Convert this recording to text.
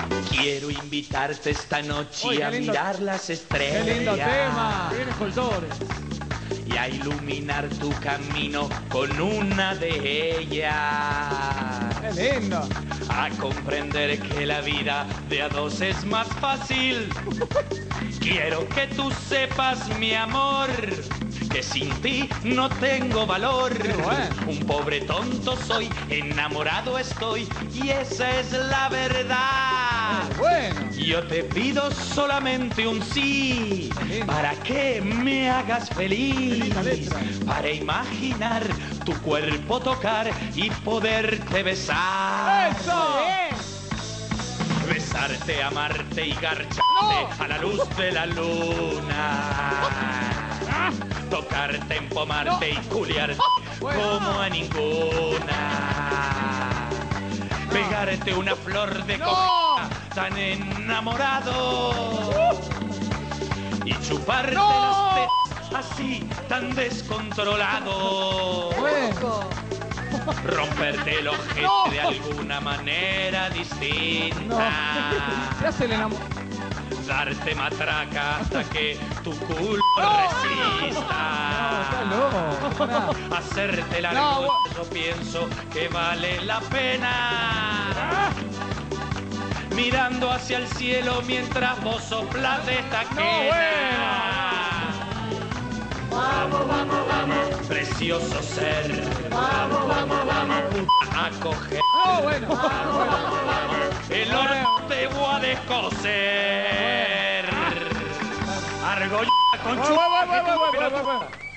Quiero invitarte esta noche Uy, a qué lindo. mirar las estrellas. Qué lindo tema. Viene Foltores. Y a iluminar tu camino con una de ellas. Qué lindo. A comprender que la vida de a dos es más fácil. Quiero que tú sepas, mi amor, que sin ti no tengo valor. Bueno. Un pobre tonto soy, enamorado estoy, y esa es la verdad. Bueno. Yo te pido solamente un sí, lindo. para que me hagas feliz, linda letra. para imaginar tu cuerpo tocar y poderte besar. ¡Eso! Besarte, amarte y garcharte ¡No! a la luz de la luna. Tocarte, empomarte y culiarte Bueno. como a ninguna. Pegarte una flor de ¡No! coca tan enamorado. Y chuparte ¡No! las tetas así tan descontrolado. Bueno. Romperte el ojete ¡No! de alguna manera No. distinta. Se hace el enamorado. Darte matraca hasta que tu culo ¡No! resista. Está loco. Pará. Hacerte la No, yo pienso que vale la pena. Mirando hacia el cielo mientras vos soplas de esta quena. Bueno. Precioso ser. A coger. No, bueno. El horno te voy a descoser. Argolla con Bueno.